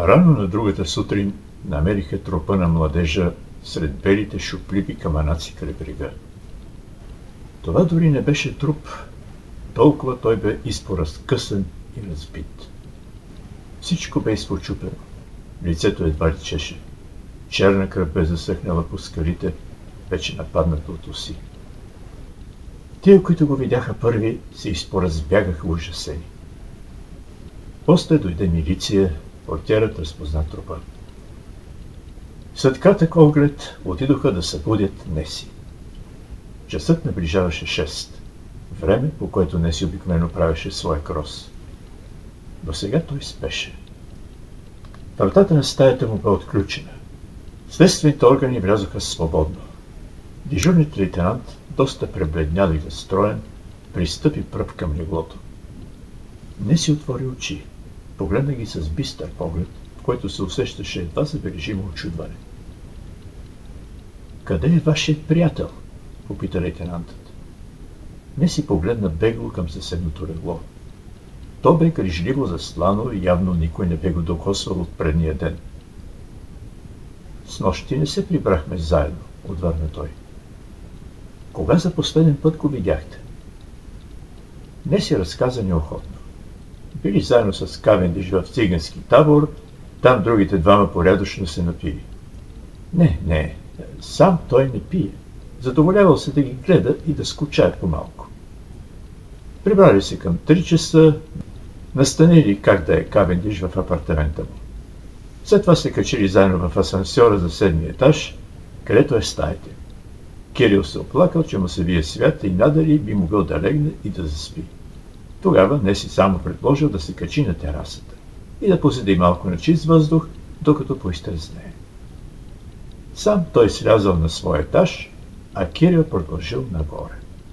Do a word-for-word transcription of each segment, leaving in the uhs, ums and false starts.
Рано на другата сутрин намериха трупа на младежа сред белите шупливи камънаци край брега. Това дори не беше труп, толкова той бе изпоразкъсан и разбит. Всичко бе изпочупено. Лицето едва личеше. Черна кръв бе засъхнала по скалите, вече нападната от уси. Тия, които го видяха първи, се изпоразбягаха ужасени. После дойде милиция, портиерът разпозна трупа. След кратък оглед отидоха да събудят Неси. Часът наближаваше шест, време, по което Неси обикновено правеше своя крос. Но сега той спеше. Вратата на стаята му бе отключена. Следствените органи влязоха свободно. Дежурният лейтенант, доста пребледнял и разстроен, пристъпи пръв към леглото. Неси отвори очи, погледна ги с бистър поглед, в който се усещаше едва забележимо очудване. „Къде е вашият приятел?“ попита лейтенантът. Неси погледна бегло към съседното легло. То бе грижливо заслано и явно никой не бе го докосвал от предния ден. „Снощи не се прибрахме заедно“, отвърна той. „Кога за последен път го видяхте?“ Неси разказа неохотно. Били заедно с Кавендиш в цигански табор, там другите двама порядъчно се напили. Не, не, сам той не пие. Задоволявал се да ги гледа и да скучае по-малко. Прибрали се към три часа, настанили как да е Кавендиш в апартамента му. След това се качили заедно в асансьора за седмия етаж, където е стаите. Кирил се оплакал, че му се вие свят и надали би могъл да легне и да заспи. Тогава Неси само предложил да се качи на терасата и да поседи малко на чист въздух, докато поизтрезнее. Сам той слязал на своя етаж, а Кирил продължил нагоре.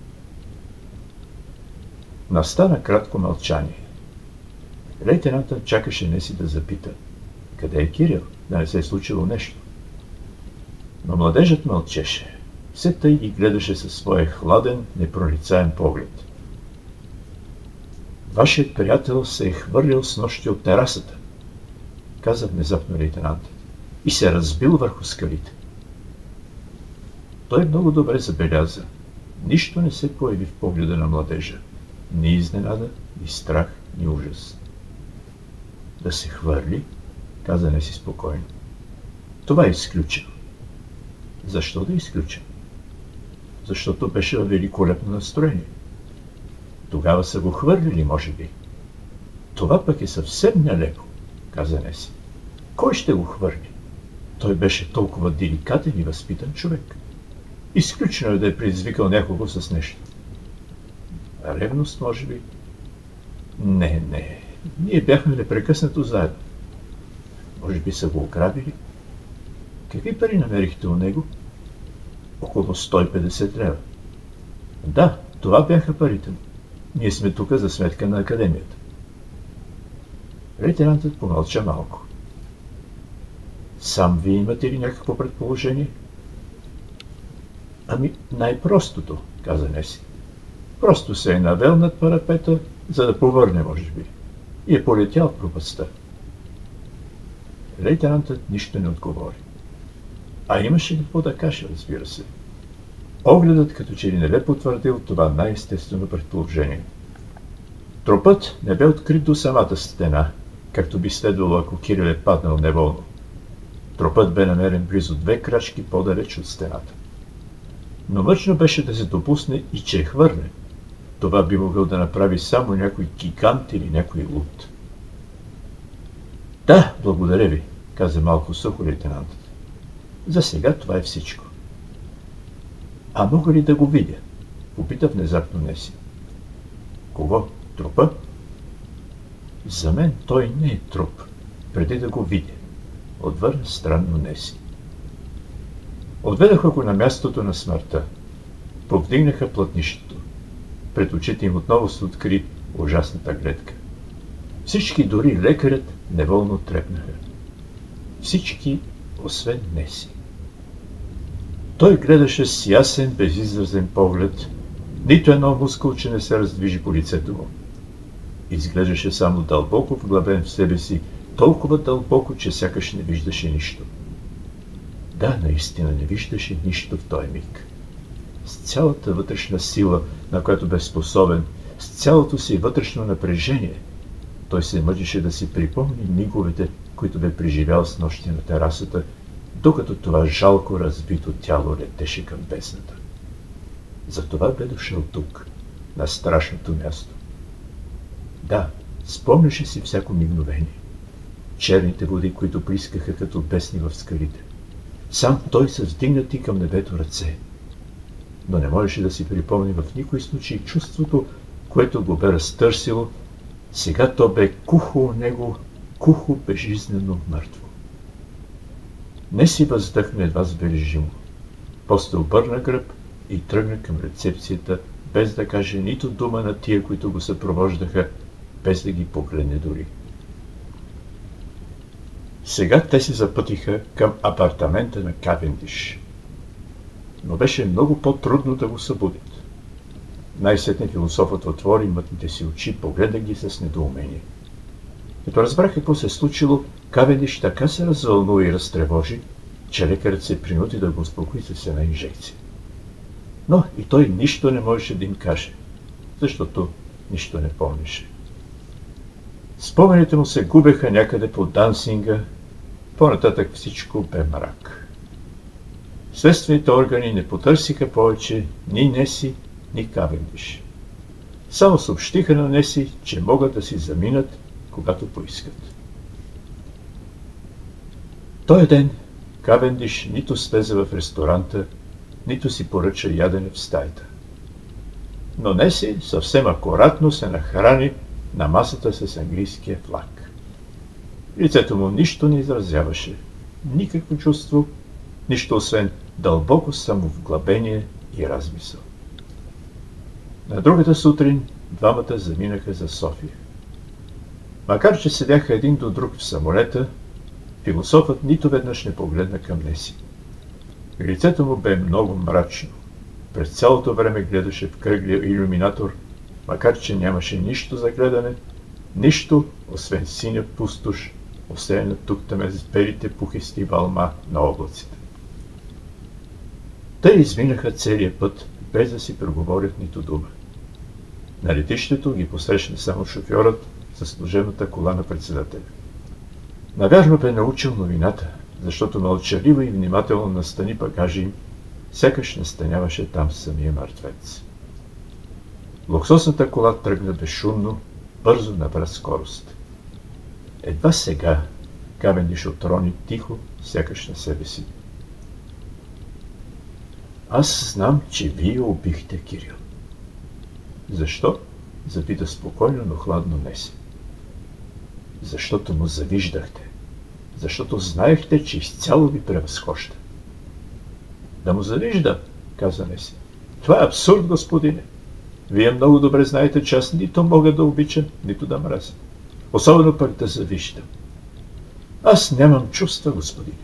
Настана кратко мълчание. Лейтенантът чакаше Неси да запита: къде е Кирил, да не се е случило нещо. Но младежът мълчеше. Все тъй ги гледаше със своя хладен, непроницаем поглед. „Вашият приятел се е хвърлил снощи от терасата“, каза внезапно лейтенантът, „и се разбил върху скалите“. Той много добре забеляза. Нищо не се появи в погледа на младежа. Ни изненада, ни страх, ни ужас. „Да се хвърли“, каза Неси спокойно. „Това е изключено“. „Защо да изключим?“ „Защото беше във великолепно настроение“. „Тогава са го хвърлили, може би“. „Това пък е съвсем нелеко“, каза Неси. „Кой ще го хвърли? Той беше толкова деликатен и възпитан човек. Изключено е да е предизвикал някого с нещо“. „Ревност, може би?“ „Не, не. Ние бяхме непрекъснато заедно“. „Може би са го ограбили?“ „Какви пари намерихте у него?“ „Около сто и петдесет лева“. „Да, това бяха парите му. Ние сме тук за сметка на академията“. Лейтенантът помълча малко. „Сам вие имате ли някакво предположение?“ „Ами, най-простото“, каза Неси. „Просто се е навел над парапета, за да повърне, може би, и е полетял в пропастта“. Лейтенантът нищо не отговори. А имаше какво да каже, разбира се. Огледът като че ли не бе потвърдил това най-естествено предположение. Трупът не бе открит до самата стена, както би следвало, ако Кирил е паднал неволно. Трупът бе намерен близо две крачки по-далеч от стената. Но мъчно беше да се допусне и че е хвърлен. Това би могъл да направи само някой гигант или някой луд. „Да, благодаря ви“, каза малко сухо лейтенантът. „За сега това е всичко“. „А мога ли да го видя?“ попита внезапно Неси. „Кого? Трупа?“ „За мен той не е труп, преди да го видя“, отвърна странно Неси. Отведаха го на мястото на смъртта. Повдигнаха плътнището. Пред очите им отново се откри ужасната гледка. Всички, дори лекарят, неволно трепнаха. Всички, освен Неси. Той гледаше с ясен, безизразен поглед. Нито едно мускулче не се раздвижи по лицето му. Изглеждаше само дълбоко вглъбен в себе си толкова дълбоко, че сякаш не виждаше нищо. Да, наистина не виждаше нищо в този миг. С цялата вътрешна сила, на която бе способен, с цялото си вътрешно напрежение, той се мъчеше да си припомни миговете, които бе преживял с нощи на терасата, докато това жалко разбито тяло летеше към бездната. Затова бе дошъл тук, на страшното място. Да, спомняше си всяко мигновение. Черните води, които плискаха като бесни в скалите. Сам той се вдигнати към небето ръце. Но не можеше да си припомни в никой случай чувството, което го бе разтърсило. Сега то бе кухо у него, кухо безжизнено мъртво. Не си въздъхна едва забележимо. После обърна гръб и тръгна към рецепцията, без да каже нито дума на тия, които го съпровождаха, без да ги погледне дори. Сега те се запътиха към апартамента на Кавендиш. Но беше много по-трудно да го събудят. Най-сетне философът отвори мътните си очи, погледа ги с недоумение. Като разбрах какво се е случило, Кавендиш така се развълнува и разтревожи, че лекарът се принуди да го успокои с една инжекция. Но и той нищо не можеше да им каже, защото нищо не помнеше. Спомените му се губеха някъде по Дансинга, по-нататък всичко бе мрак. Следствените органи не потърсиха повече ни Неси, ни Кавендиш. Само съобщиха на Неси, че могат да си заминат, когато поискат. Той ден Кавендиш нито слезе в ресторанта, нито си поръча ядене в стаята. Но Неси съвсем акуратно се нахрани на масата с английския флаг. Лицето му нищо не изразяваше, никакво чувство, нищо освен дълбоко самовглъбение и размисъл. На другата сутрин двамата заминаха за София. Макар че седяха един до друг в самолета, философът нито веднъж не погледна към Неси. Лицето му бе много мрачно. През цялото време гледаше в кръглия илюминатор, макар че нямаше нищо за гледане, нищо, освен синя пустош, осеяна тук-таме с белите пухисти вълма на облаците. Те изминаха целия път, без да си преговорят нито дума. На летището ги посрещна само шофьорът със служебната кола на председателя. Навярно бе научил новината, защото мълчаливо и внимателно настани багажа им, сякаш настаняваше там самия мъртвец. Луксозната кола тръгна безшумно, бързо набра скорост. Едва сега Кавендиш отрони тихо, сякаш на себе си. Аз знам, че вие убихте Кирил. Защо? Запита спокойно, но хладно Неси. Защото му завиждахте. Защото знаехте, че изцяло ви превъзхожда. Да му завижда, каза Неси. Това е абсурд, господине. Вие много добре знаете, че аз нито мога да обичам, нито да мразя. Особено пък да завиждам. Аз нямам чувства, господине.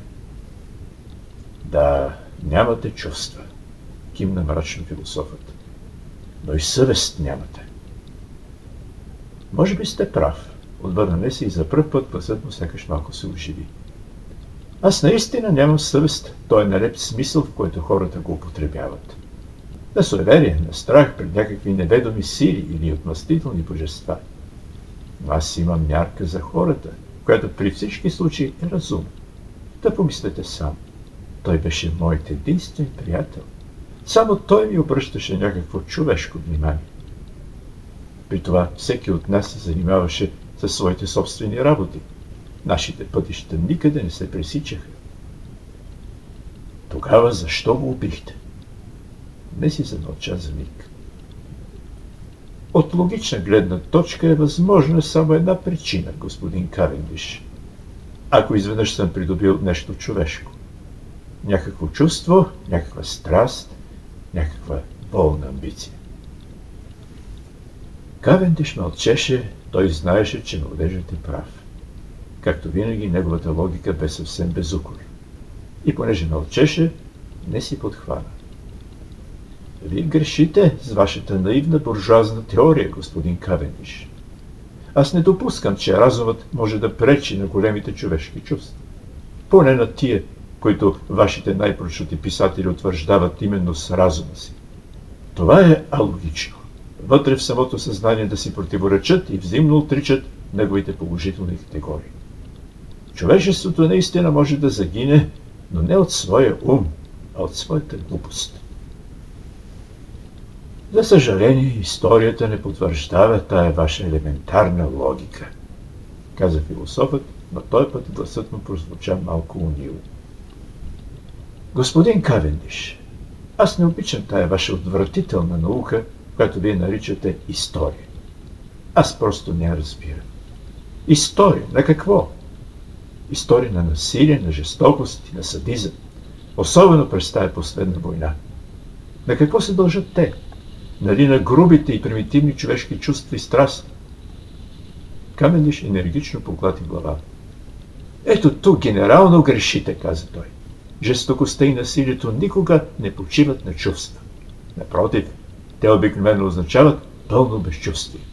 Да, нямате чувства, кимна мрачно философът. Но и съвест нямате. Може би сте прав, отвърна Неси и за пръв път гласът му сякаш малко се оживи. Аз наистина нямам съвест, той е налеп смисъл, в който хората го употребяват. На суеверие, на страх пред някакви неведоми сили или отмъстителни божества. Но аз имам мярка за хората, която при всички случаи е разумна. Да помислете сам. Той беше моят единствен приятел. Само той ми обръщаше някакво човешко внимание. При това всеки от нас се занимаваше със своите собствени работи. Нашите пътища никъде не се пресичаха. Тогава защо го убихте? Не си замълча за миг. От логична гледна точка е възможна само една причина, господин Кавендиш. Ако изведнъж съм придобил нещо човешко. Някакво чувство, някаква страст, някаква болна амбиция. Кавендиш мълчеше, той знаеше, че младежът е прав. Както винаги, неговата логика бе съвсем безукор. И понеже мълчеше, не си подхвана. Вие грешите с вашата наивна буржуазна теория, господин Кавендиш. Аз не допускам, че разумът може да пречи на големите човешки чувства. Поне на тия, които вашите най-прочути писатели утвърждават именно с разума си. Това е алогично. Вътре в самото съзнание да си противоречат и взаимно отричат неговите положителни категории. Човечеството наистина може да загине, но не от своя ум, а от своята глупост. За съжаление, историята не потвърждава тая ваша елементарна логика, каза философът, но този път гласът му прозвуча малко унило. Господин Кавендиш, аз не обичам тая ваша отвратителна наука, която вие наричате история. Аз просто не я разбирам. История? На какво? История на насилие, на жестокост и на садизъм. Особено през тая последна война. На какво се дължат те? Нали на грубите и примитивни човешки чувства и страсти? Кавендиш енергично поклати глава. Ето тук генерално грешите, каза той. Жестокостта и насилието никога не почиват на чувства. Напротив, те обикновено означават пълно безчувствие.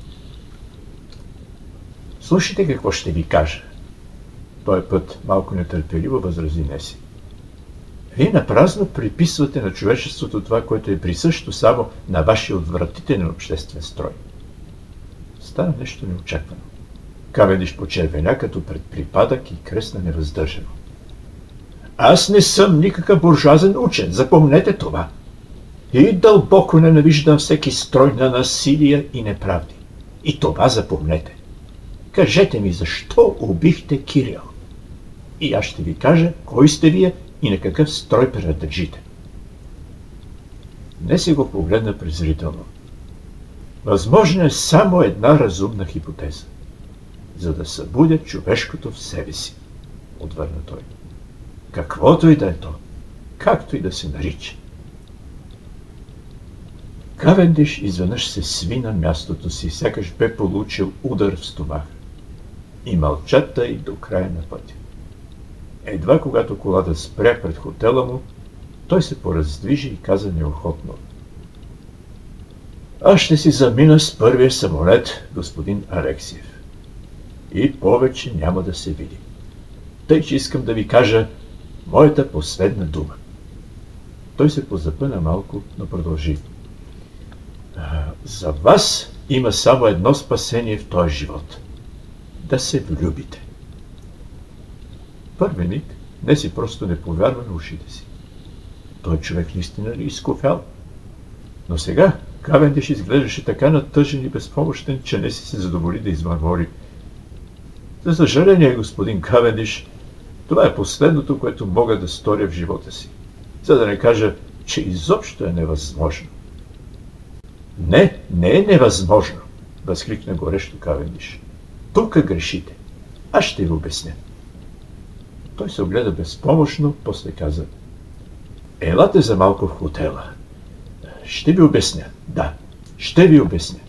Слушайте какво ще ви кажа. Той път малко нетърпеливо възрази Неси. Вие напразно приписвате на човечеството това, което е присъщо само на вашия отвратителен обществен строй. Стана нещо неочаквано. Кавендиш почервеня като пред припадък и кресна невъздържано. Аз не съм никакъв буржуазен учен, запомнете това. И дълбоко ненавиждам всеки строй на насилие и неправди. И това запомнете. Кажете ми, защо убихте Кирил? И аз ще ви кажа, кой сте вие и на какъв строй принадлежите. Не си го погледна презрително. Възможно е само една разумна хипотеза, за да събудят човешкото в себе си, отвърна той. Каквото и да е то, както и да се нарича. Кавендиш изведнъж се сви на мястото си, сякаш бе получил удар в стомаха. И мълча тъй до края на пътя. Едва когато колата спря пред хотела му, той се пораздвижи и каза неохотно. Аз ще си замина с първия самолет, господин Алексиев. И повече няма да се види. Тъй, че искам да ви кажа моята последна дума. Той се позапъна малко, но продължи. За вас има само едно спасение в този живот. Да се влюбите. Първи миг Неси просто не повярва на ушите си. Той човек наистина ли изкофял? Но сега Кавендиш изглеждаше така натъжен и безпомощен, че Неси се задоволи да измърмори. За съжаление, господин Кавендиш, това е последното, което мога да сторя в живота си. За да не кажа, че изобщо е невъзможно. Не, не е невъзможно, възкликна горещо Кавендиш. Тук грешите. Аз ще ви обясня. Той се огледа безпомощно, после каза. Елате за малко в хотела. Ще ви обясня. Да, ще ви обясня.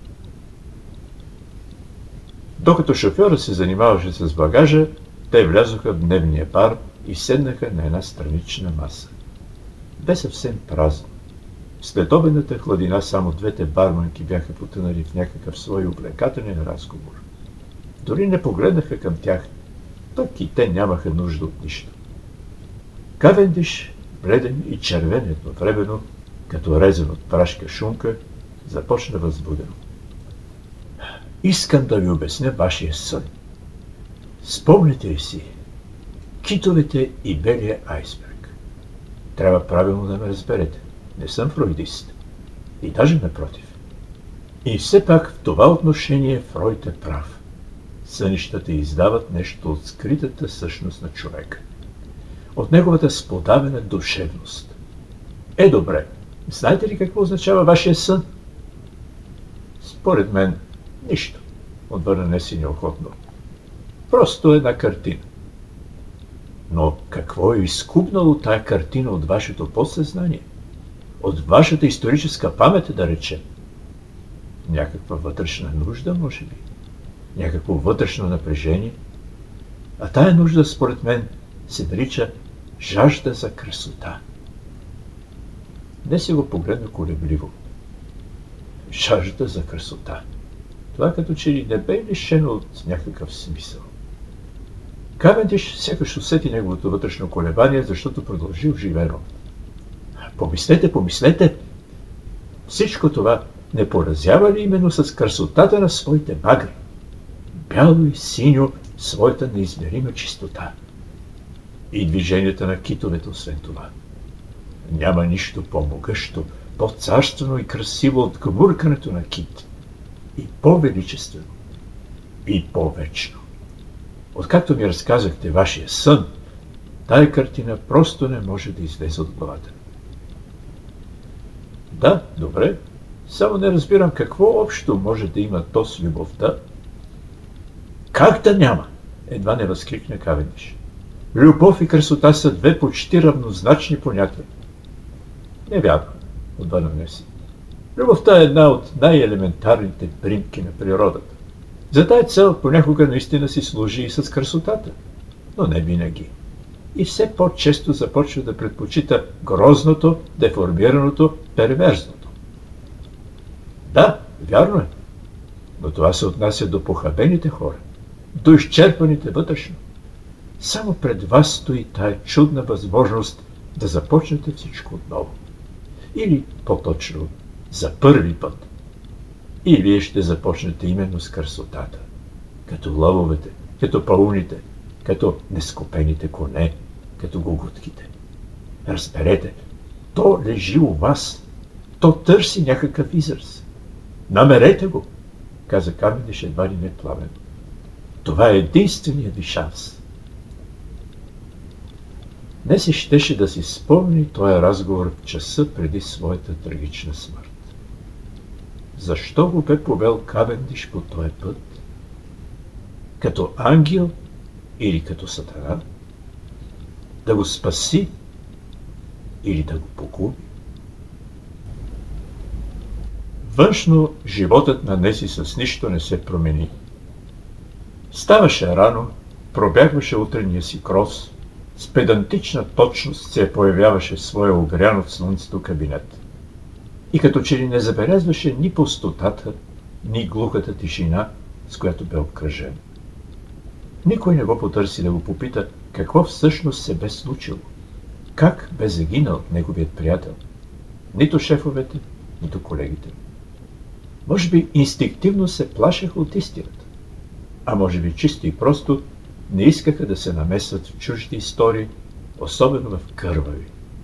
Докато шофьора се занимаваше с багажа, те влязоха в дневния бар и седнаха на една странична маса. Бе съвсем празно. В следобедната хладина само двете барманки бяха потънали в някакъв свой увлекателен разговор. Дори не погледнаха към тях, пък и те нямаха нужда от нищо. Кавендиш, бледен и червен едновременно, като резен от прашка шунка, започна възбудено. Искам да ви обясня вашия сън. Спомните ли си китовете и белия айсберг? Трябва правилно да ме разберете. Не съм фройдист. И даже напротив. И все пак в това отношение Фройд е прав. Сънищата издават нещо от скритата същност на човека. От неговата сподавена душевност. Е, добре. Знаете ли какво означава вашия сън? Според мен, нищо. Отвърна Неси неохотно. Просто една картина. Но какво е изкупнало тая картина от вашето подсъзнание? От вашата историческа памет, да речем? Някаква вътрешна нужда, може би? Някакво вътрешно напрежение? А тая нужда, според мен, се нарича жажда за красота. Не си го погледна колебливо. Жажда за красота. това като че ли не бе лишено от някакъв смисъл. Кавендиш сякаш усети неговото вътрешно колебание, защото продължи оживено. Помислете, помислете! Всичко това не поразява ли именно с красотата на своите багри? Бяло и синьо своята неизмерима чистота. И движенията на китовете, освен това. Няма нищо по-могъщо, по-царствено и красиво от гмуркането на кит. И по-величествено. И по-вечно. Откакто ми разказахте вашия сън, тая картина просто не може да излезе от главата. Да, добре, само не разбирам какво общо може да има то с любовта. Как да няма? Едва не възкликна Кавендиш. Любов и красота са две почти равнозначни понятия. Невярно, отвърна Неси. Любовта е една от най-елементарните примки на природата. За тая цел понякога наистина си служи и с красотата, но не винаги. И все по-често започва да предпочита грозното, деформираното, перверзното. Да, вярно е, но това се отнася до похабените хора, до изчерпаните вътрешно. Само пред вас стои тая чудна възможност да започнете всичко отново. Или, по-точно, за първи път. И вие ще започнете именно с красотата, като лъвовете, като пауните, като нескопените коне, като гугутките. Разберете, то лежи у вас, то търси някакъв израз. Намерете го, каза Кавендиш едва ли не пламенно. Това е единственият ви шанс. Днес и щеше да си спомни този разговор в часа преди своята трагична смърт. Защо го бе повел Кавендиш по този път? Като ангел или като сатана? Да го спаси или да го погуби? Външно животът на Неси с нищо не се промени. Ставаше рано, пробягваше утрения си крос, с педантична точност се появяваше в своя огрян от слънцето кабинет. И като че ли не забелязваше ни пустотата, ни глухата тишина, с която бе обкръжен. Никой не го потърси да го попита какво всъщност се бе случило, как бе загинал неговият приятел. Нито шефовете, нито колегите. Може би инстинктивно се плашеха от истината, а може би чисто и просто не искаха да се намесват в чужди истории, особено в кървави.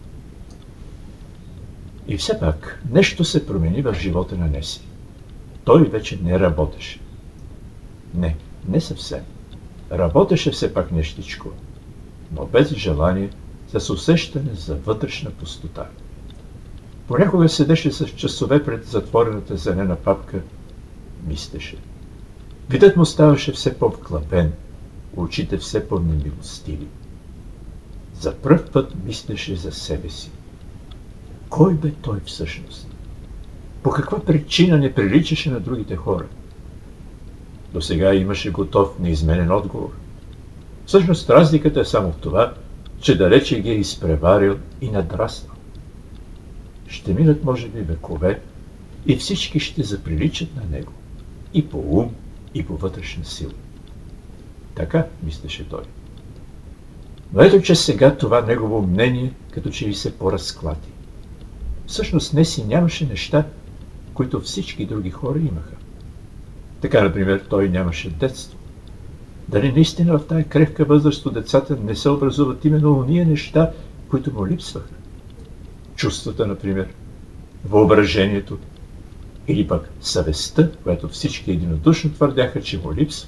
И все пак нещо се промени в живота на Неси. Той вече не работеше. Не, не съвсем. Работеше все пак нещичко, но без желание, с усещане за вътрешна пустота. Понякога седеше с часове пред затворената зелена папка, мислеше. Видът му ставаше все по-вглъбен, очите все по-немилостиви. За пръв път мислеше за себе си. Кой бе той всъщност? По каква причина не приличаше на другите хора? До сега имаше готов, неизменен отговор. Всъщност разликата е само в това, че далече ги е изпреварил и надраснал. Ще минат, може би, векове и всички ще заприличат на него. И по ум, и по вътрешна сила. Така мислеше той. Но ето, че сега това негово мнение като че ли се поразклати. Всъщност Неси нямаше неща, които всички други хора имаха. Така, например, той нямаше детство. Дали наистина в тая крехка възраст децата не се образуват именно уния неща, които му липсваха? Чувствата, например, въображението или пък съвестта, която всички единодушно твърдяха, че му липсва.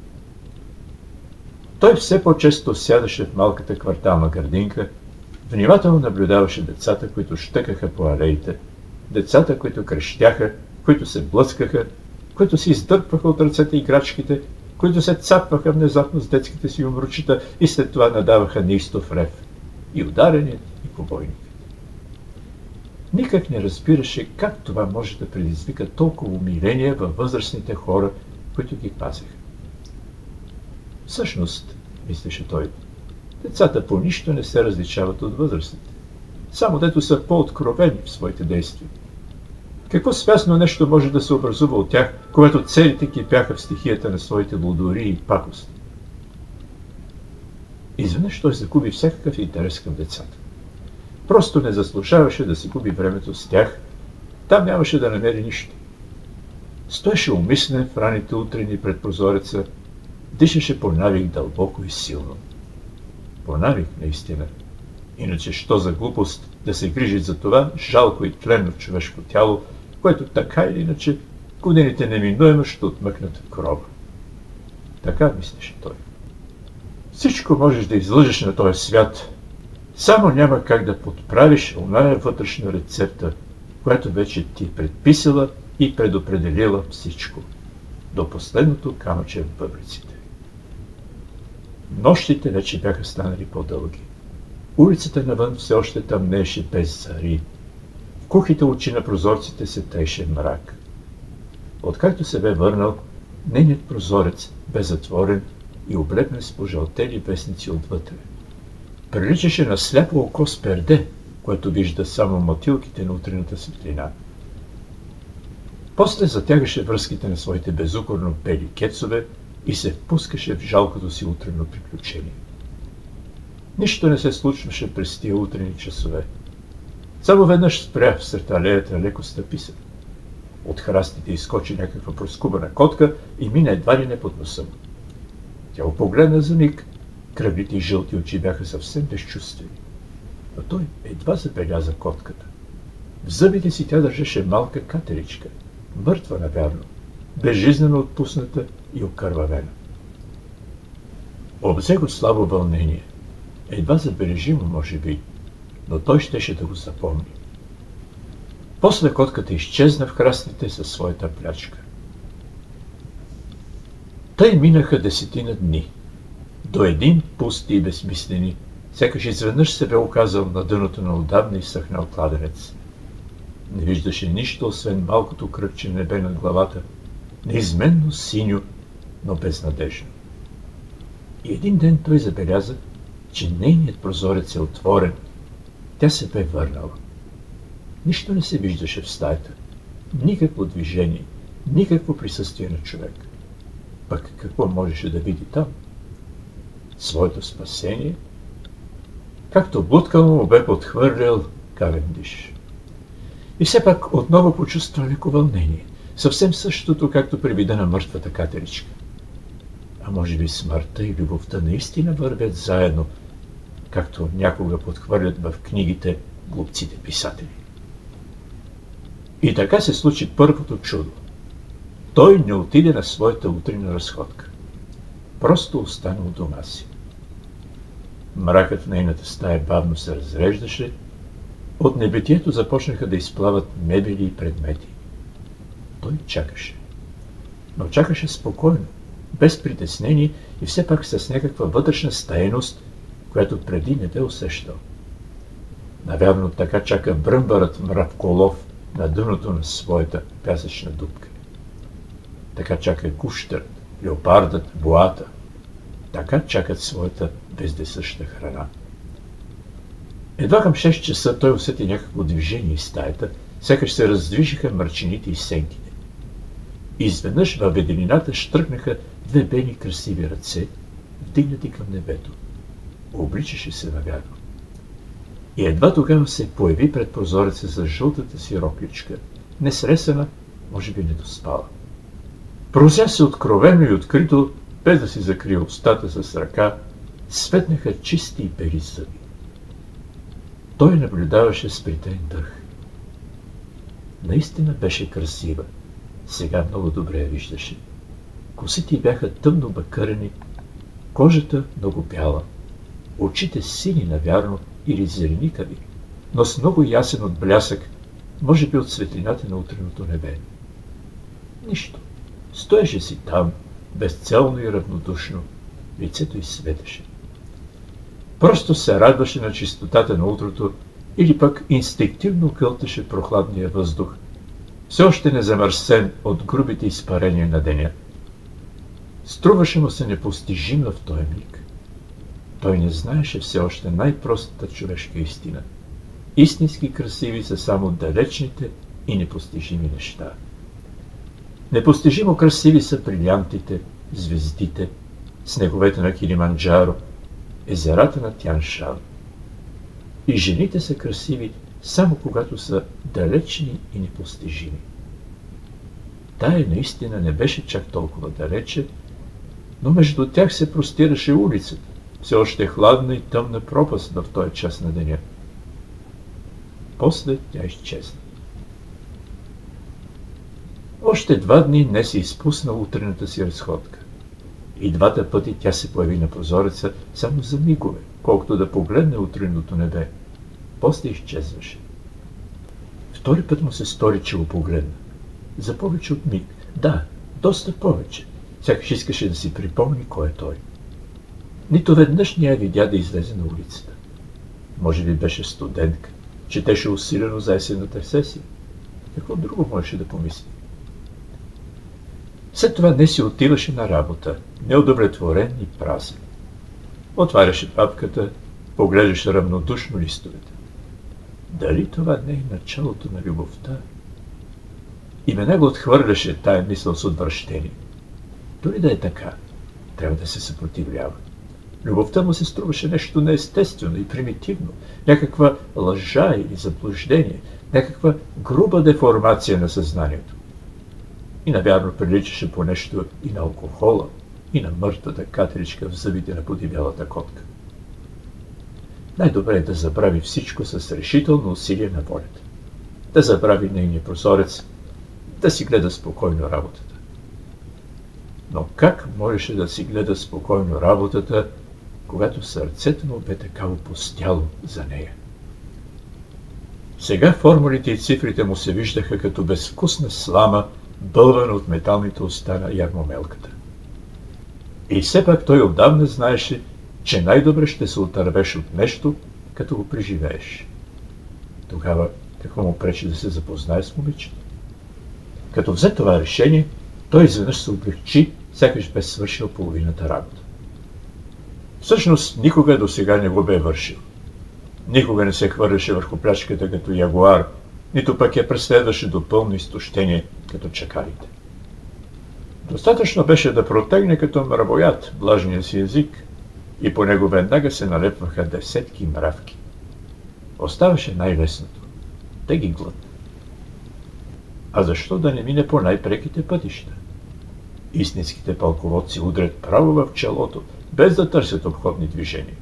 Той все по-често сядаше в малката квартална градинка, внимателно наблюдаваше децата, които щъкаха по алеите, децата, които крещяха, които се блъскаха, които се издърпваха от ръцете играчките, които се цапваха внезапно с детските си умручета и след това надаваха неистов рев. И удареният, и побойникът. Никак не разбираше как това може да предизвика толкова умиление във възрастните хора, които ги пазеха. Всъщност, мислеше той, децата по нищо не се различават от възрастните, само дето са по-откровени в своите действия. Какво свясно нещо може да се образува от тях, когато целите кипяха в стихията на своите лудори и пакости? Изведнъж той загуби всякакъв интерес към децата. Просто не заслужаваше да си губи времето с тях, там нямаше да намери нищо. Стоеше умислен в раните утрени пред прозореца, дишаше по навик дълбоко и силно. По навик, наистина. Иначе що за глупост да се грижи за това жалко и тленно човешко тяло, което така или иначе годините неминуемо ще отмъкнат в гроба. Така мислеше той. Всичко можеш да излъжеш на този свят, само няма как да подправиш оная вътрешна рецепта, която вече ти е предписала и предопределила всичко, до последното камъче в бъбриците. Нощите вече бяха станали по-дълги. Улицата навън все още тъмнеше без зари. В кухите очи на прозорците се таеше мрак. Откакто се бе върнал, нейният прозорец бе затворен и облепен с пожълтели вестници отвътре. Приличаше на сляпо око с перде, което вижда само мотилките на утрената светлина. После затягаше връзките на своите безукорно бели кецове и се впускаше в жалкото си утрено приключение. Нищо не се случваше през тия утрени часове. Само веднъж спря в сред алеята леко стъписа. От храстите изскочи някаква проскубана котка и мина едва ли не под носа му. Тя го погледна за миг, кръвните и жълти очи бяха съвсем безчувствени. Но той едва забеляза котката. В зъбите си тя държеше малка катеричка, мъртва навярно, безжизнено отпусната и окървавена. Обзе го слабо вълнение, едва забележимо може би, но той щеше да го запомни. После котката изчезна в храстите със своята плячка. Тъй минаха десетина дни. До един пусти и безмислени, сякаш изведнъж се бе оказал на дъното на отдавна изсъхнал кладенец. Не виждаше нищо, освен малкото кръгче небе над главата, неизменно синьо, но безнадежно. И един ден той забеляза, че нейният прозорец е отворен. Тя се бе върнала. Нищо не се виждаше в стаята. Никакво движение, никакво присъствие на човек. Пък какво можеше да види там? Своето спасение? Както блудка му бе подхвърлял Кавендиш. И все пак отново почувства леко вълнение. Съвсем същото, както при вида на мъртвата катеричка. А може би смъртта и любовта наистина вървят заедно, както някога подхвърлят в книгите глупците писатели. И така се случи първото чудо. Той не отиде на своята утринна разходка. Просто остана у дома си. Мракът в нейната стая бавно се разреждаше. От небитието започнаха да изплават мебели и предмети. Той чакаше. Но чакаше спокойно, без притеснение и все пак с някаква вътрешна стаеност, която преди не бе усещал. Навярно така чака бръмбарът мравколов на дъното на своята пясъчна дупка. Така чака гущърът, леопардът, боата. Така чакат своята бездесъща храна. Едва към шест часа той усети някакво движение из стаята, сякаш се раздвижиха мърчините и сенките. Изведнъж във веделината щръкнаха две бели красиви ръце, вдигнати към небето. Обличаше се навярно. И едва тогава се появи пред прозореца за жълтата си рокличка, несресана, може би недоспала. Прозя се откровено и открито, без да си закрие устата с ръка, светнаха чисти и бели зъби. Той наблюдаваше с притен дъх. Наистина беше красива. Сега много добре я виждаше. Косите бяха тъмно бакърени, кожата много бяла, очите сини навярно или зеленикави, но с много ясен отблясък, може би от светлината на утреното небе. Нищо. Стоеше си там, безцелно и равнодушно, лицето й светеше. Просто се радваше на чистотата на утрото или пък инстинктивно кълташе прохладния въздух, все още незамърсен от грубите изпарения на деня. Струваше му се непостижима в този миг. Той не знаеше все още най-простата човешка истина. Истински красиви са само далечните, и непостижими неща. Непостижимо красиви са брилянтите, звездите, снеговете на Килиманджаро, езерата на Тяншан. И жените са красиви само когато са далечни и непостижими. Тая наистина не беше чак толкова далече, но между тях се простираше улицата, все още хладна и тъмна пропаст в този час на деня. После тя изчезна. Още два дни не се изпусна утрената си разходка. И двата пъти тя се появи на прозореца само за мигове, колкото да погледне утреното небе. После изчезваше. Втори път му се стори, че го погледна. За повече от миг. Да, доста повече. Сякаш искаше да си припомни кой е той. Нито веднъж не я видя да излезе на улицата. Може би беше студентка, четеше усилено за есенната сесия. Какво друго можеше да помисли? След това не си отиваше на работа, неудовлетворен и празен. Отваряше папката, поглеждаше равнодушно листовете. Дали това не е началото на любовта? И веднага го отхвърляше тая мисъл с отвращение. Дори да е така, трябва да се съпротивлява. Любовта му се струваше нещо неестествено и примитивно, някаква лъжа или заблуждение, някаква груба деформация на съзнанието. И навярно приличаше по нещо и на алкохола, и на мъртвата катеричка в зъбите на подивялата котка. Най-добре е да забрави всичко с решително усилие на волята. Да забрави нейния прозорец, да си гледа спокойно работата. Но как можеше да си гледа спокойно работата, когато сърцето му бе така опустяло за нея? Сега формулите и цифрите му се виждаха като безвкусна слама, бълвана от металните уста на ярмомелката. И все пак той отдавна знаеше, че най-добре ще се отървеш от нещо, като го преживееш. Тогава какво му пречи да се запознае с момичето? Като взе това решение, той изведнъж се облегчи, сякаш бе свършил половината работа. Всъщност никога до сега не го бе вършил. Никога не се хвърляше върху плячката като ягуар, нито пък я преследваше до пълно изтощение като чакалите. Достатъчно беше да протегне като мравоят влажния си език и по него веднага се налепваха десетки мравки. Оставаше най-лесното – да ги глътне. А защо да не мине по най-преките пътища? Истинските пълководци удрят право в челото, без да търсят обходни движения.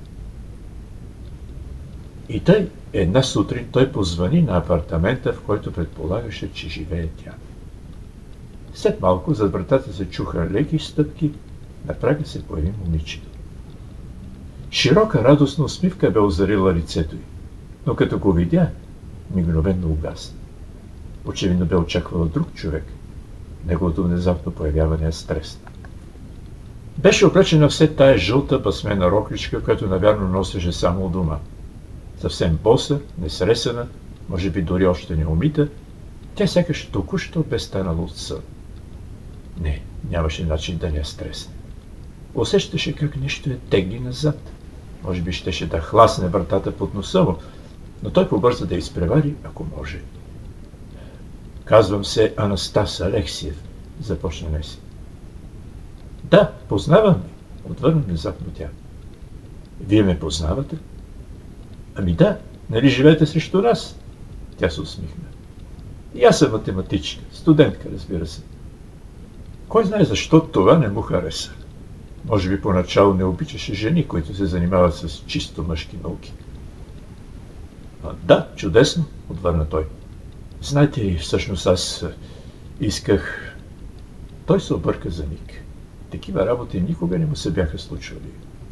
И тъй една сутрин той позвани на апартамента, в който предполагаше, че живее тя. След малко зад вратата се чуха леки стъпки, на прага се появи момичето. Широка радостна усмивка бе озарила лицето й, но като го видя, мигновено угасна. Очевидно бе очаквала друг човек. Неговото внезапно появяване е стресна. Беше облечена все тая жълта пасмена рокличка, която навярно носеше само у дома. Съвсем боса, несресана, може би дори още не умита, тя сякаш току-що бе станала от сън. Не, нямаше начин да не я стресне. Усещаше как нещо е тегли назад. Може би щеше да хласне вратата под носа му, но той побърза да изпревари, ако може. Казвам се Анастас Алексиев, започна Неси. Да, познавам ви, отвърна внезапно тя. Вие ме познавате? Ами да, нали живеете срещу нас? Тя се усмихна. И аз съм математичка, студентка, разбира се. Кой знае защо това не му хареса? Може би поначало не обичаше жени, които се занимават с чисто мъжки науки. А, да, чудесно, отвърна той. Знаете ли, всъщност аз исках... Той се обърка за миг. Такива работи никога не му се бяха случвали.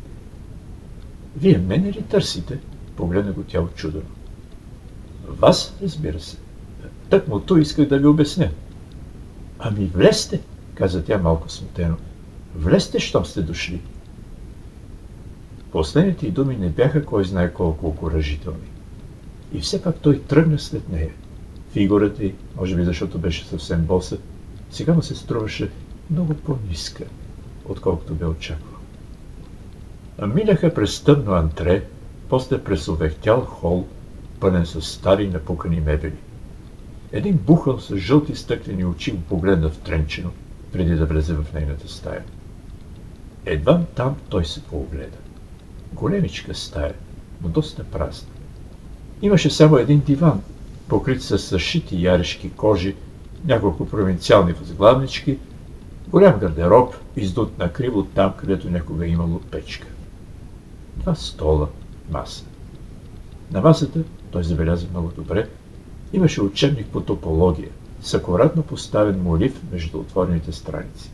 Вие мене ли търсите? Погледна го тя очудено. Вас, разбира се. Тъкмо то исках да ви обясня. Ами влезте, каза тя малко смутено. Влезте, щом сте дошли. Последните й думи не бяха кой знае колко окуражителни. И все пак той тръгна след нея. Фигурата й, може би защото беше съвсем боса, сега му се струваше много по-ниска, отколкото бе очаквал. А минаха през тъмно антре, после през овехтял хол, пълен с стари напукани мебели. Един бухал с жълти стъклени очи го погледна втренчено, преди да влезе в нейната стая. Едвам там той се поогледа. Големичка стая, но доста празна. Имаше само един диван, покрит с съшити ярешки кожи, няколко провинциални възглавнички, голям гардероб, издут накриво там, където някога е имало печка. Два стола, маса. На масата, той забеляза много добре, имаше учебник по топология, с акуратно поставен молив между отворените страници.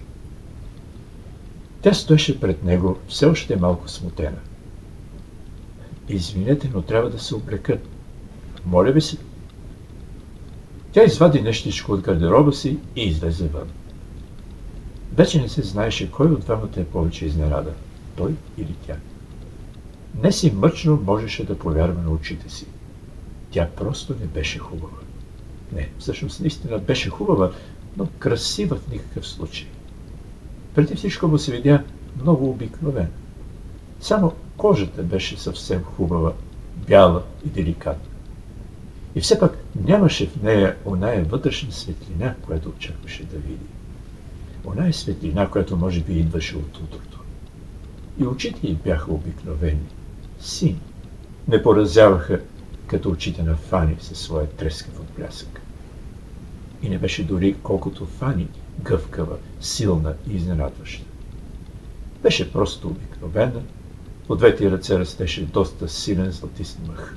Тя стоеше пред него, все още малко смутена. Извинете, но трябва да се облека. Моля ви се. Тя извади нещичко от гардероба си и излезе вън. Вече не се знаеше кой от двамата е повече изненада, той или тя. Не си мъчно можеше да повярва на очите си. Тя просто не беше хубава. Не, всъщност наистина беше хубава, но красива в никакъв случай. Преди всичко му се видя много обикновена. Само кожата беше съвсем хубава, бяла и деликатна. И все пак нямаше в нея оная вътрешна светлина, която очакваше да види. Оная светлина, която може би идваше от утрото. И очите й бяха обикновени, сини. Не поразяваха като очите на Фани със своя трескав отблясък. И не беше дори колкото Фани гъвкава, силна и изненадваща. Беше просто обикновена, по двете ръце растеше доста силен златист мъх.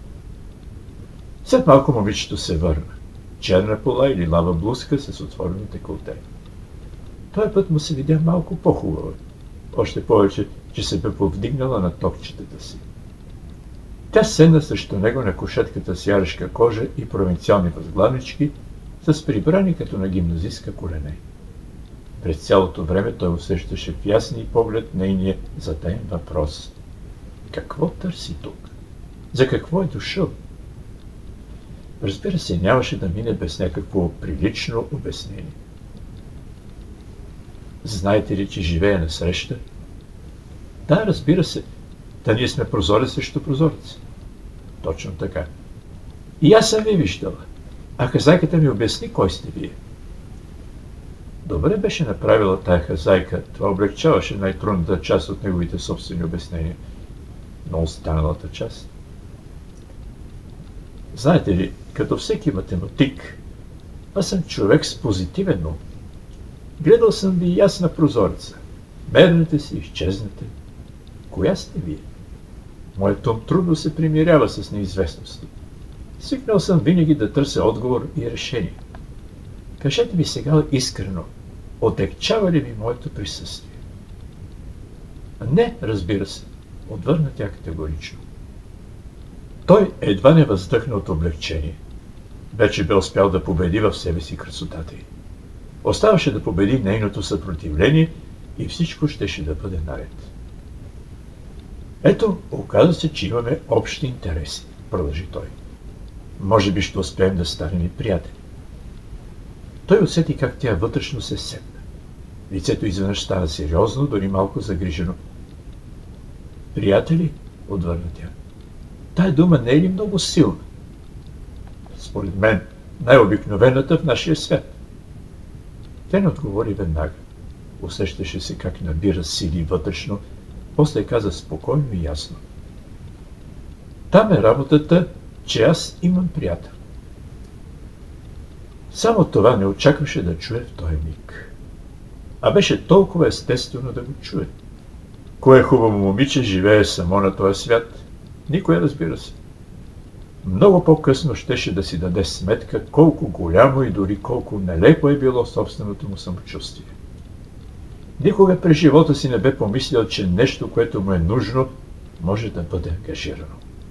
След малко момичето се върна. Черна пола или лава блузка с отворено деколте. Този път му се видя малко по-хубава. Още повече, че се бе повдигнала на токчетата си. Тя седна срещу него на кушетката с ярешка кожа и провинциални възглавнички, с прибрани като на гимназистка колене. През цялото време той усещаше в ясния поглед нейния затаен въпрос. Какво търси тук? За какво е дошъл? Разбира се, нямаше да мине без някакво прилично обяснение. Знаете ли, че живее насреща? Да, разбира се. Та ние сме прозорец срещу прозорец. Точно така. И аз съм ви виждала. А хазайката ми обясни кой сте вие. Добре беше направила тая хазайка. Това облегчаваше най-трудната част от неговите собствени обяснения. Но останалата част... Знаете ли, като всеки математик, аз съм човек с позитивен ум. Гледал съм ви и аз на прозореца. Мернете си, изчезнете. Коя сте вие? Моят ум трудно се примирява с неизвестности. Свикнал съм винаги да търся отговор и решение. Кажете ми сега искрено, отегчава ли ви моето присъствие? Не, разбира се, отвърна тя категорично. Той едва не въздъхна от облегчение. Вече бе успял да победи в себе си красотата й. Оставаше да победи нейното съпротивление и всичко щеше да бъде наред. Ето, оказа се, че имаме общи интереси, продължи той. Може би ще успеем да станем и приятели. Той усети как тя вътрешно се сепна. Лицето изведнъж стана сериозно, дори малко загрижено. Приятели? Отвърна тя. Тая дума не е ли много силна? Според мен, най-обикновената в нашия свят. Тя не отговори веднага. Усещаше се как набира сили вътрешно, после каза спокойно и ясно. Там е работата, че аз имам приятел. Само това не очакваше да чуе в този миг. А беше толкова естествено да го чуе. Кое хубаво момиче живее само на този свят? Никой, разбира се. Много по-късно щеше да си даде сметка колко голямо и дори колко нелепо е било собственото му самочувствие. Никога през живота си не бе помислил, че нещо, което му е нужно, може да бъде ангажирано.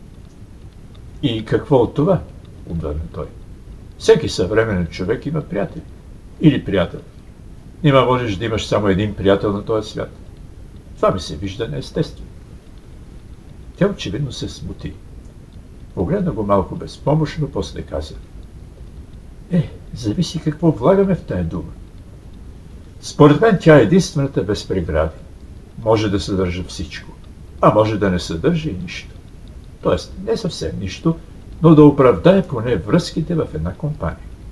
И какво от това? Отвърна той. Всеки съвременен човек има приятели. Или приятел. Нима можеш да имаш само един приятел на този свят. Това ми се вижда неестествено. Тя очевидно се смути. Погледна го малко безпомощно, после каза. Е, зависи какво влагаме в тая дума. Според мен тя е единствената без прегради. Може да съдържа всичко, а може да не съдържа и нищо. Тоест, не съвсем нищо, но да оправдае поне връзките в една компания.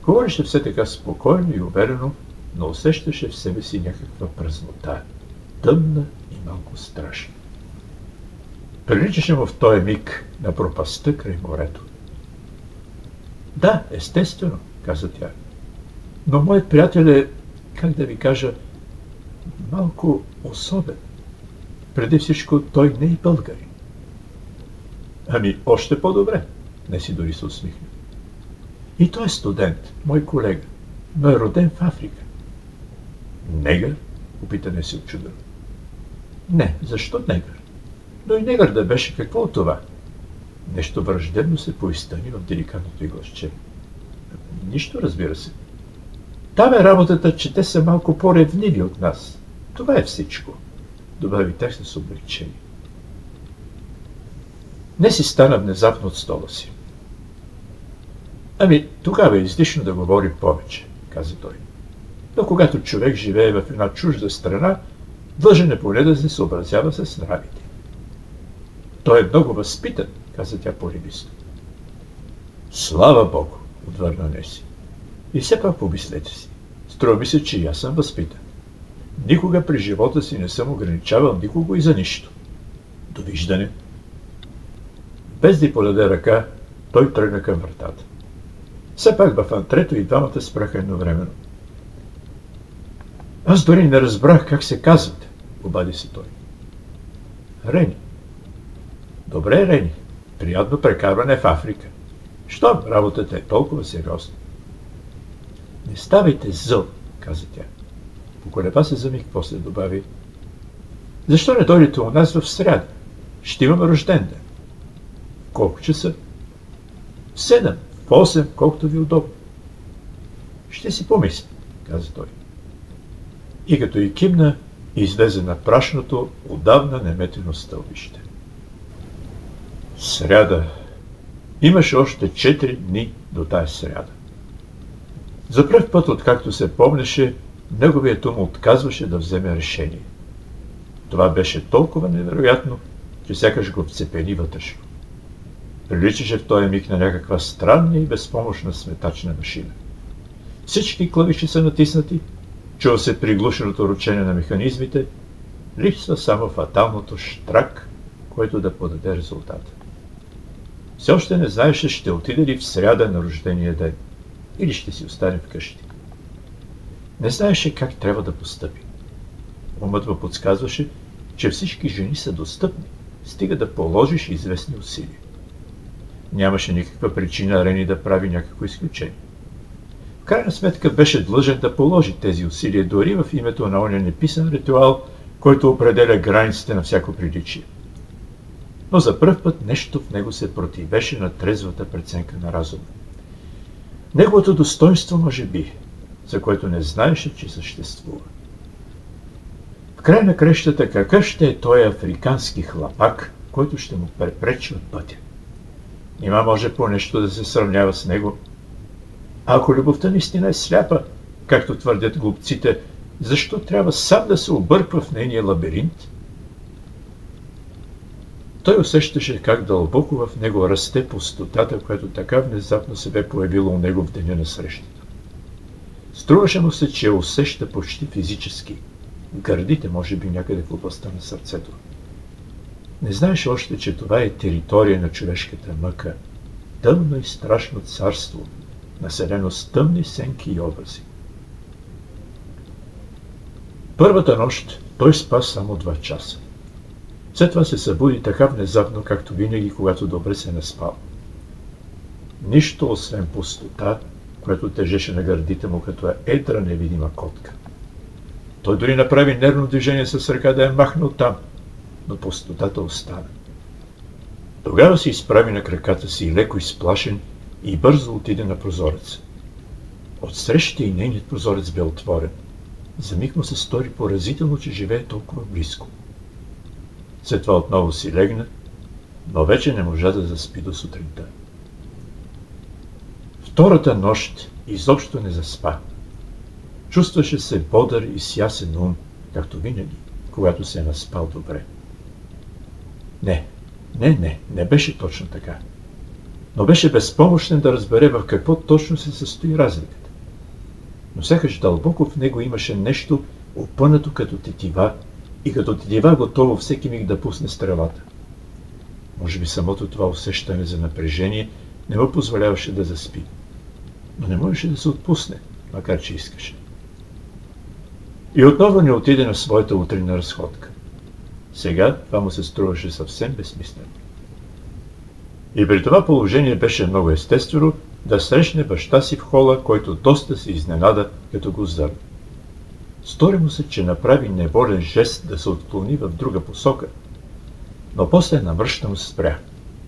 Говореше все така спокойно и уверено, но усещаше в себе си някаква празнота, тъмна и малко страшна. Приличаше му в този миг на пропастта край морето. Да, естествено, каза тя. Но моят приятел е, как да ви кажа, малко особен. Преди всичко той не е българин. Ами, още по-добре. Не си дори се усмихна. И той е студент, мой колега, но е роден в Африка. Негър? Попита не си очудено. Не, защо негър? Но и негър да беше, какво от това? Нещо враждебно се поизтъни в деликатното й гласче. Нищо, разбира се. Там е работата, че те са малко по-ревниви от нас. Това е всичко, добави тя с облегчение. Не си стана внезапно от стола си. Ами, тогава е излишно да говори повече, каза той. Но когато човек живее в една чужда страна, длъжен е поне да се съобразява с нравите. Той е много възпитан, каза тя поривисто. Слава Богу, отвърна Неси. И все пак помислете си. Струва ми се, че и аз съм възпитан. Никога при живота си не съм ограничавал никого и за нищо. Довиждане. Без да й подаде ръка, той тръгна към вратата. Все пак в антрето и двамата спраха едновременно. Аз дори не разбрах как се казвате, обади се той. Рени. Добре, Рени. Приятно прекарване в Африка. Щом работата е толкова сериозна? Не ставайте зъл, каза тя. Поколеба се за миг, после добави. Защо не дойдете у нас в сряда? Ще имам рожден ден. Колко часа? В седем, в осем, колкото ви удобно. Ще си помисля, каза той. И като и кимна, излезе на прашното, отдавна неметено стълбище. Сряда. Имаше още четири дни до тая сряда. За пръв път, откакто се помнеше, неговият ум отказваше да вземе решение. Това беше толкова невероятно, че сякаш го вцепени вътрешно. Приличаше в този миг на някаква странна и безпомощна сметачна машина. Всички клавиши са натиснати, чува се приглушеното ручение на механизмите, липсва само фаталното штрак, който да подаде резултата. Все още не знаеше, ще отиде ли в сряда на рождения ден или ще си остане вкъщи. Не знаеше как трябва да постъпи. Умът му подсказваше, че всички жени са достъпни, стига да положиш известни усилия. Нямаше никаква причина Рени да прави някакво изключение. В крайна сметка беше длъжен да положи тези усилия дори в името на оня неписан ритуал, който определя границите на всяко приличие. Но за пръв път нещо в него се противеше на трезвата преценка на разума. Неговото достоинство, може би, за което не знаеше, че съществува. В край на крещата, какъв ще е той африкански хлапак, който ще му препречва пътя? Нима може по нещо да се сравнява с него. А ако любовта наистина е сляпа, както твърдят глупците, защо трябва сам да се обърква в нейния лабиринт? Той усещаше как дълбоко в него расте пустотата, която така внезапно се бе появила у него в деня на срещата. Струваше му се, че я усеща почти физически, в гърдите, може би някъде в областта на сърцето. Не знаеше още, че това е територия на човешката мъка, тъмно и страшно царство, населено с тъмни сенки и образи. Първата нощ той спа само два часа. След това се събуди така внезапно, както винаги, когато добре се наспал. Нищо, освен пустота, което тежеше на гърдите му като едра невидима котка. Той дори направи нервно движение с ръка да я махне оттам, но пустотата остана. Тогава се изправи на краката си, леко изплашен, и бързо отиде на прозореца. Отсреща и нейният прозорец бе отворен. За миг му се стори поразително, че живее толкова близко. След това отново си легна, но вече не можа да заспи до сутринта. Втората нощ изобщо не заспа. Чувстваше се бодър и с ясен ум, както винаги, когато се е наспал добре. Не, не, не, не беше точно така. но беше безпомощен да разбере в какво точно се състои разликата. Но сякаш дълбоко в него имаше нещо опънато като тетива и като тетива готово всеки миг да пусне стрелата. Може би самото това усещане за напрежение не му позволяваше да заспи, но не можеше да се отпусне, макар че искаше. И отново не отиде на своята утринна разходка. Сега това му се струваше съвсем безсмислено. И при това положение беше много естествено да срещне баща си в хола, който доста се изненада, като го зърна. Стори му се, че направи неволен жест да се отклони в друга посока, но после намръщано се спря.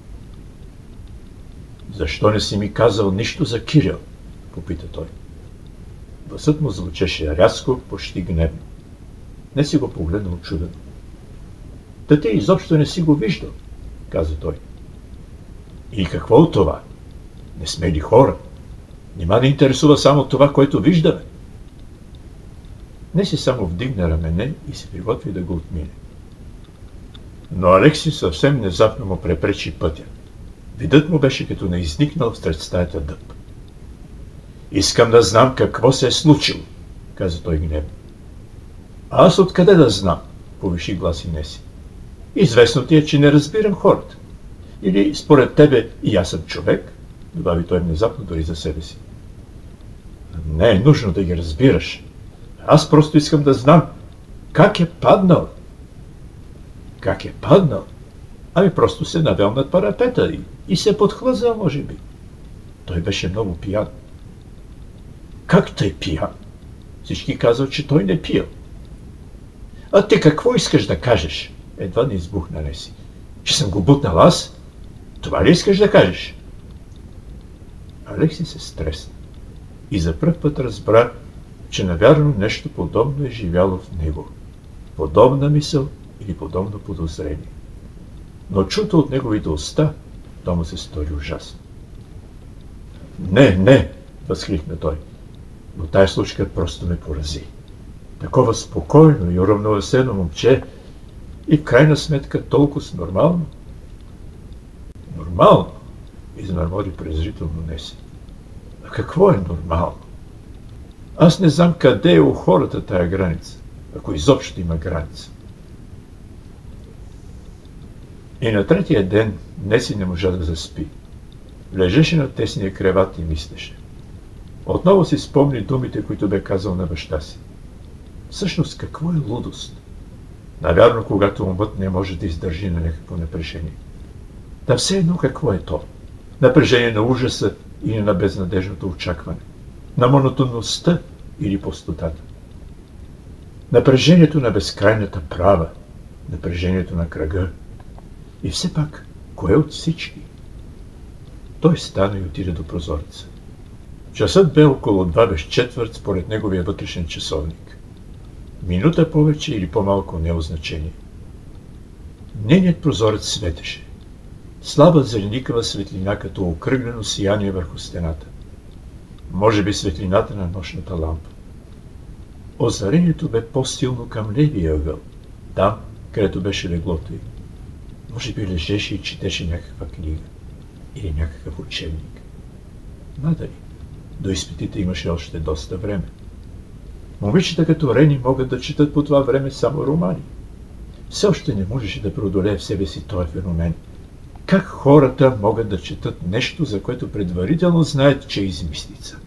Защо не си ми казал нищо за Кирил? Попита той. Гласът му звучеше рязко, почти гневно. Не си го погледна очудено. Да ти изобщо не си го виждал, каза той. И какво от това? Не сме ли хора? Нима не интересува само това, което виждаме. Не си само вдигна рамене и се приготви да го отмине. Но Алекси съвсем внезапно му препречи пътя. Видът му беше като не изникнал в стаята дъб. Искам да знам какво се е случило, каза той гневно. А аз откъде да знам, повиши глас и Неси. Известно ти е, че не разбирам хората. Или според тебе и аз съм човек, добави той внезапно дори за себе си. Не е нужно да ги разбираш. Аз просто искам да знам как е паднал. Как е паднал? Ами просто се навел над парапета и, и се подхлъзал, може би. Той беше много пиян. Как той пиян? Всички казват, че той не пил. А ти какво искаш да кажеш? Едва не избухна Неси. Че съм го бутнал аз? Това ли искаш да кажеш? Алекси се стресна и за пръв път разбра, че навярно нещо подобно е живяло в него. Подобна мисъл или подобно подозрение. Но чуто от неговите уста, то му се стори ужасно. Не, не, възкликна той, но тая случка просто ме порази. Такова спокойно и уравновесено момче и в крайна сметка толкова нормално. Нормално, измърмори презрително Неси. А какво е нормално? Аз не знам къде е у хората тая граница, ако изобщо има граница. И на третия ден Неси не можа да заспи. Лежеше на тесния креват и мислеше. Отново си спомни думите, които бе казал на баща си. Всъщност какво е лудост? Навярно, когато умът не може да издържи на някакво напрежение. Да все едно какво е то? Напрежение на ужаса или на безнадежното очакване? На монотонността или пустотата? Напрежението на безкрайната права, напрежението на кръга. И все пак, кое от всички? Той стана и отиде до прозореца. Часът бе около два без четвърт според неговия вътрешен часовник. Минута повече или по-малко не е значение. Нейният прозорец светеше. Слаба зеленикава светлина като окръглено сияние върху стената. Може би светлината на нощната лампа. Озарението бе по-силно към левия ъгъл, там, където беше леглото й. Може би лежеше и четеше някаква книга или някакъв учебник. Надали, до изпитите имаше още доста време. Момичета като Рени могат да четат по това време само романи. Все още не можеше да преодолее в себе си този феномен. Как хората могат да четат нещо, за което предварително знаят, че е измислица?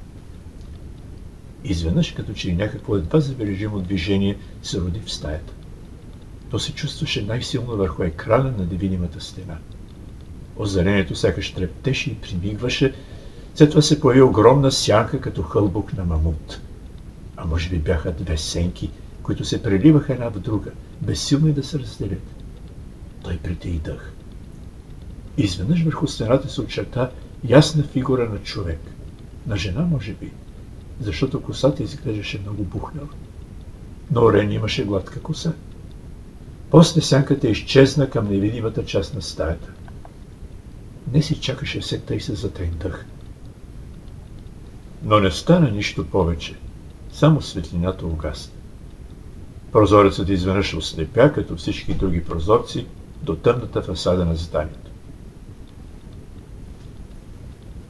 Изведнъж, като че и някакво едва забележимо движение се роди в стаята. То се чувстваше най-силно върху екрана на невидимата стена. Озарението сякаш трептеше и примигваше, след това се появи огромна сянка като хълбок на мамут. А може би бяха две сенки, които се преливаха една в друга, безсилни да се разделят. Той притаи дъх. Изведнъж върху стената се очерта ясна фигура на човек. На жена, може би, защото косата изглеждаше много бухнала. Но Рени имаше гладка коса. После сянката изчезна към невидимата част на стаята. Не си чакаше все тъй се затайн дъх. Но не стана нищо повече. Само светлината угасна. Прозорецът изведнъж ослепя, като всички други прозорци, до тъмната фасада на зданието.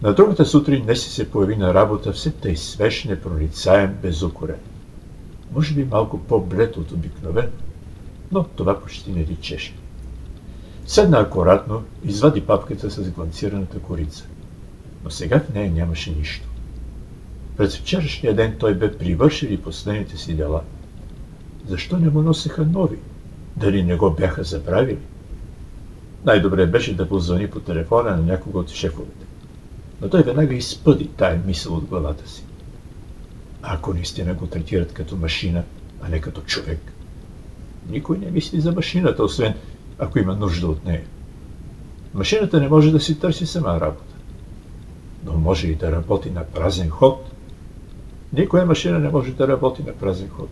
На другата сутрин Неси се появи на работа все тъй свеж, непроницаем, безукорен. Може би малко по-блед от обикновено, но това почти не личеше. Седна акуратно, извади папката с гланцираната корица. Но сега в нея нямаше нищо. През вчерашния ден той бе привършил и последните си дела. Защо не му носеха нови? Дали не го бяха забравили? Най-добре беше да позвъни по телефона на някого от шефовете. Но той веднага изпъди тая мисъл от главата си. А ако наистина го третират като машина, а не като човек? Никой не мисли за машината, освен ако има нужда от нея. Машината не може да си търси сама работа. Но може и да работи на празен ход. Никоя машина не може да работи на празен ход.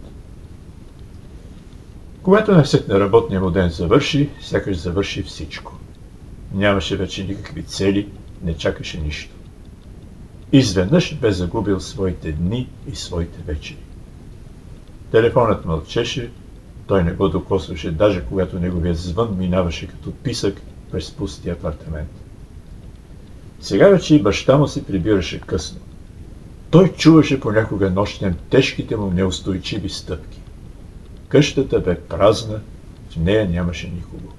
Когато най-сетне работния му ден завърши, сякаш завърши всичко. Нямаше вече никакви цели, не чакаше нищо. Изведнъж бе загубил своите дни и своите вечери. Телефонът мълчеше, той не го докосваше, даже когато неговият звън минаваше като писък през пустия апартамент. Сега вече и баща му се прибираше късно. Той чуваше понякога нощем тежките му неустойчиви стъпки. Къщата бе празна, в нея нямаше никого.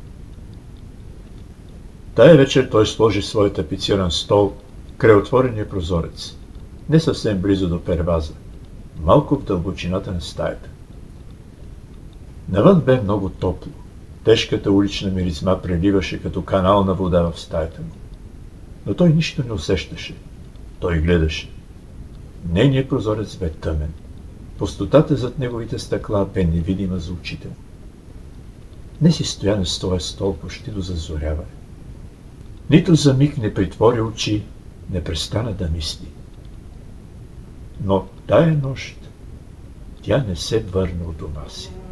Тая вечер той сложи своят тапициран стол край отворения прозорец, не съвсем близо до перваза, малко в дълбочината на стаята. Навън бе много топло. Тежката улична миризма преливаше като канална вода в стаята му. Но той нищо не усещаше. Той гледаше. Нейният прозорец бе тъмен. Пустотата зад неговите стъкла бе невидима за очите му. Не си стоя на стоя стол почти до зазоряване. Нито за миг не притвори очи, не престана да мисли. Но тая нощ тя не се върна от дома си.